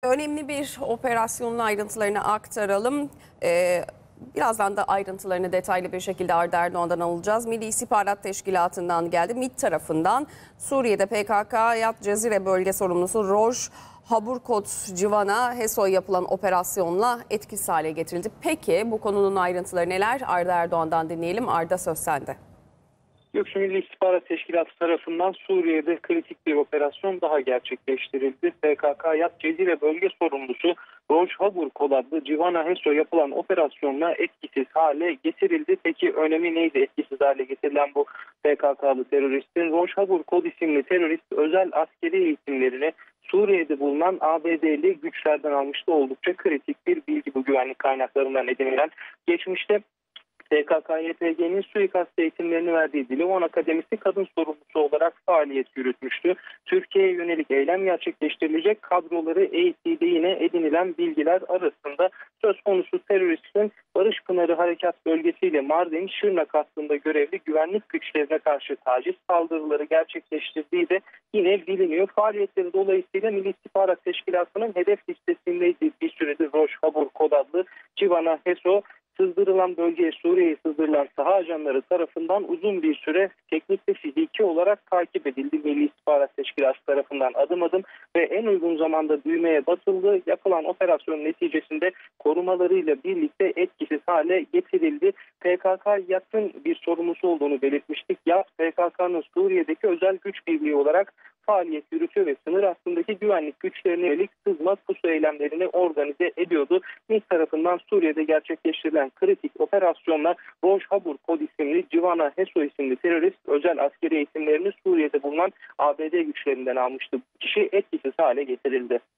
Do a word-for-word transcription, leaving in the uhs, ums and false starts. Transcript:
Önemli bir operasyonun ayrıntılarını aktaralım. Ee, birazdan da ayrıntılarını detaylı bir şekilde Arda Erdoğan'dan alacağız. Milli İstihbarat Teşkilatı'ndan geldi. MİT tarafından Suriye'de P K K Yat Cezire bölge sorumlusu Roj Haburkot Civan'a HESO'ya yapılan operasyonla etkisiz hale getirildi. Peki bu konunun ayrıntıları neler? Arda Erdoğan'dan dinleyelim. Arda, söz sende. Göksu Milli İstihbarat Teşkilatı tarafından Suriye'de kritik bir operasyon daha gerçekleştirildi. P K K Yat Cezire bölge sorumlusu Roj Haburkot adlı Civan'a HESO yapılan operasyonla etkisiz hale getirildi. Peki önemi neydi etkisiz hale getirilen bu P K K'lı teröristin? Roj Haburkot isimli terörist özel askeri eğitimlerini Suriye'de bulunan A B D'li güçlerden almıştı. Oldukça kritik bir bilgi bu, güvenlik kaynaklarından edinilen. Geçmişte P K K Y P G'nin suikast eğitimlerini verdiği Dilovan Akademisi kadın sorumlusu olarak faaliyet yürütmüştü. Türkiye'ye yönelik eylem gerçekleştirilecek kadroları eğittiği de yine edinilen bilgiler arasında. Söz konusu teröristin Barış Pınarı Harekat Bölgesi ile Mardin Şırnak hattında görevli güvenlik güçlerine karşı taciz saldırıları gerçekleştirdiği de yine biliniyor. Faaliyetleri dolayısıyla Milli İstihbarat Teşkilatı'nın hedef listesindeydi bir süredir Roj Haburkot adlı Civan'a HESO. Sızdırılan bölgeye Suriye'ye sızdırılan saha ajanları tarafından uzun bir süre teknik ve fiziki olarak takip edildi. Milli İstihbarat Teşkilatı tarafından adım adım ve en uygun zamanda düğmeye basıldı. Yapılan operasyonun neticesinde korumalarıyla birlikte etkisiz hale getirildi. P K K Yat'ın bir sorumlusu olduğunu belirtmiştik. Yat, P K K'nın Suriye'deki özel güç birliği olarak faaliyet yürütüyor ve sınır hattındaki güvenlik güçlerine yönelik sızma pusu eylemlerini organize ediyordu. MİT tarafından Suriye'de gerçekleştirilen kritik operasyonla Roj Haburkot isimli Civan'a HESO isimli terörist özel askeri eğitimlerini Suriye'de bulunan A B D güçlerinden almıştı. Kişi etkisiz hale getirildi.